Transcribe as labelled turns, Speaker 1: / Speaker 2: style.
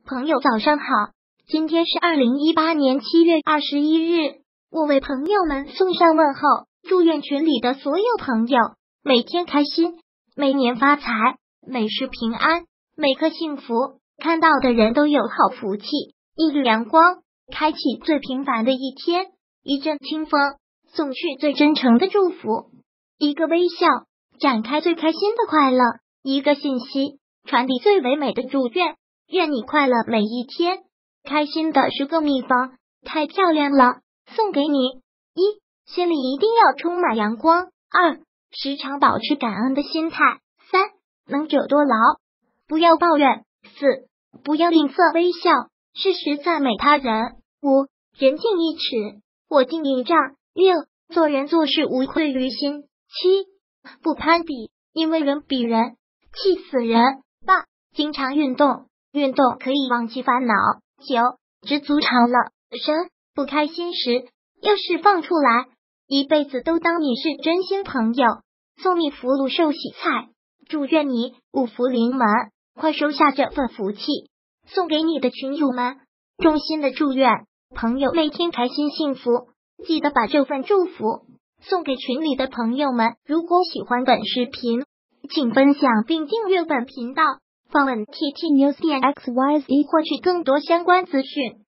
Speaker 1: 朋友早上好，今天是2018年7月21日，我为朋友们送上问候，祝愿群里的所有朋友每天开心，每年发财，每世平安，每刻幸福，看到的人都有好福气，一缕阳光，开启最平凡的一天，一阵清风，送去最真诚的祝福，一个微笑，展开最开心的快乐，一个信息，传递最唯美的祝愿。愿你快乐每一天。开心的10个秘方，太漂亮了，送给你。1. 心里一定要充满阳光。2. 时常保持感恩的心态。3. 能者多劳，不要抱怨。4. 不要吝啬微笑，适时赞美他人。5. 人敬一尺，我敬一丈。6. 做人做事无愧于心。7. 不攀比，因为人比人气死人。8. 经常运动，运动可以忘记烦恼。9. 知足常乐，身不开心时要释放出来，一辈子都当你是真心朋友。送你福禄寿喜菜，祝愿你五福临门，快收下这份福气。送给你的群友们，衷心的祝愿朋友每天开心幸福，记得把这份祝福送给群里的朋友们。如果喜欢本视频，请分享并订阅本频道，访问 ttnews.xyz 获取更多相关资讯。